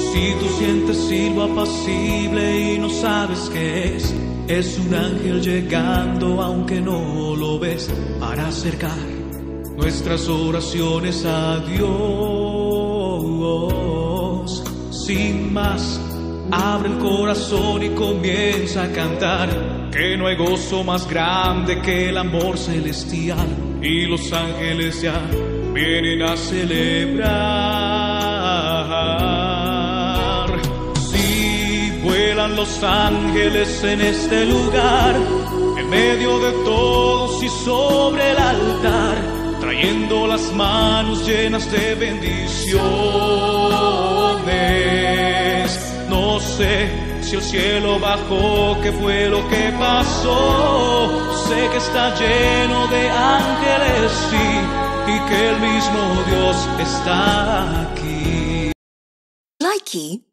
Si tú sientes silbo apacible y no sabes qué es un ángel llegando aunque no lo ves, para acercar nuestras oraciones a Dios. Sin más, abre el corazón y comienza a cantar, que no hay gozo más grande que el amor celestial, y los ángeles ya vienen a celebrar. Si vuelan los ángeles en este lugar, en medio de todos y sobre el altar, trayendo las manos llenas de bendiciones. No sé si el cielo bajó, qué fue lo que pasó. Sé que está lleno de ángeles, sí, y que el mismo Dios está aquí. Likey